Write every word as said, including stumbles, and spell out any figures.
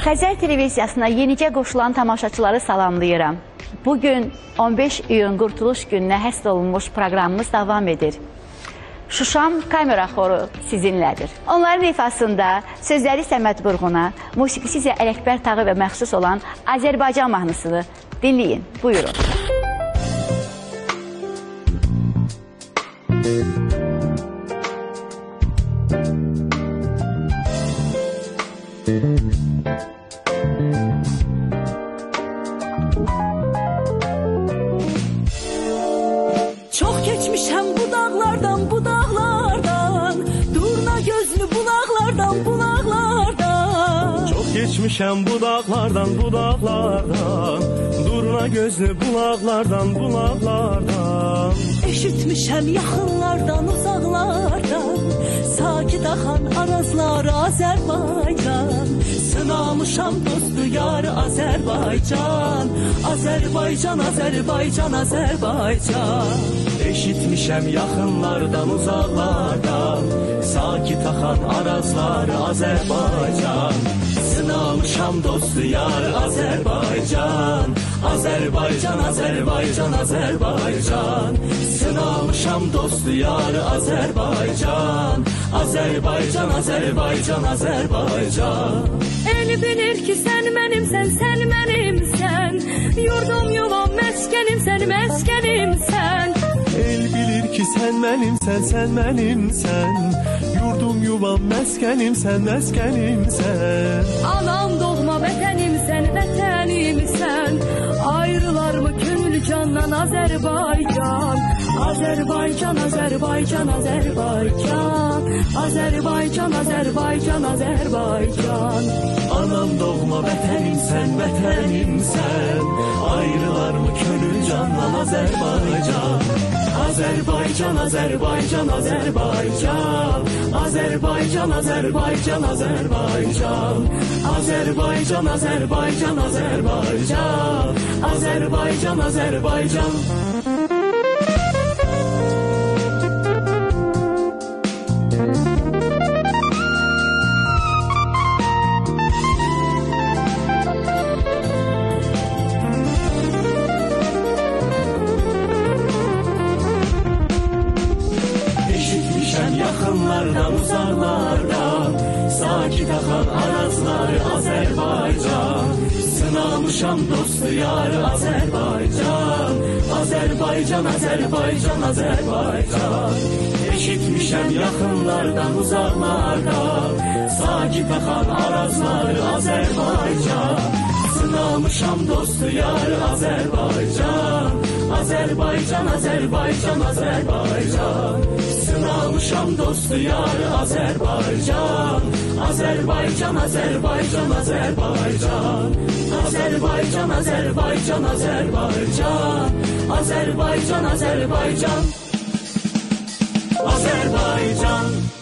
Xəzər televiziyasına yenicə qoşulan tamaşaçıları salamlayıram. Bugün on beş iyun Qurtuluş gününə həsr olunmuş proqramımız davam edir. Şuşam kamera xoru sizinlədir. Onların ifasında sözləri Səməd Vurğuna, musiqisi isə Ələkbər Tağı və məxsus olan Azərbaycan mahnısını dinləyin. Buyurun. Çok geçmişem bu dağlardan, bu dağlardan, durna gözlü bulaklardan, bulaklardan. Çok geçmişem bu dağlardan, bu dağlardan, durna gözlü bulaklardan, bulaklardan. Eşitmişem yakınlardan, uzaklardan, sakit akan arazları Azerbaycan. Sınamışam dostu yar Azerbaycan, Azerbaycan, Azerbaycan, Azerbaycan. Eşitmişem yakınlardan, uzaklardan, sakit akan arazları Azerbaycan. Sınamışam dostu yar Azerbaycan, Azerbaycan, Azerbaycan, Azerbaycan. Sınamışam dostu yar Azerbaycan, Azerbaycan, Azerbaycan, Azerbaycan. El bilir ki sen benimsen, sen benimsen, yurdum yuvam meskenimsen, meskenimsen. El bilir ki sen benimsen, sen benimsen, yurdum yuvam meskenimsen, meskenimsen. Anam doğma vətənimsən, vətənimsən, ayrılar mı könül candan Azerbaycan. Azerbaycan, Azerbaycan, Azerbaycan, Azerbaycan, Azerbaycan, Azerbaycan. Anam doğma vətənimsən, vətənimsən, ayrılar mı könül candan Azerbaycan. Azerbaycan, Azerbaycan, Azerbaycan, Azerbaycan, Azerbaycan, Azerbaycan, Azerbaycan, Azerbaycan, Azerbaycan, Azerbaycan, Azerbaycan. Yakınlardan, uzaklardan, sakit akan arazları Azerbaycan. Sınamışam dostu yar Azerbaycan, Azerbaycan, Azerbaycan, Azerbaycan. Eşitmişem yakınlardan, uzaklardan, sakit akan arazları Azerbaycan. Sınamışam dostu yar Azerbaycan, Azerbaycan, Azerbaycan, Azerbaycan. Sınamışam dostu yar Azerbaycan, Azerbaycan, Azerbaycan, Azerbaycan. Azerbaycan, Azerbaycan, Azerbaycan, Azerbaycan, Azerbaycan, Azerbaycan.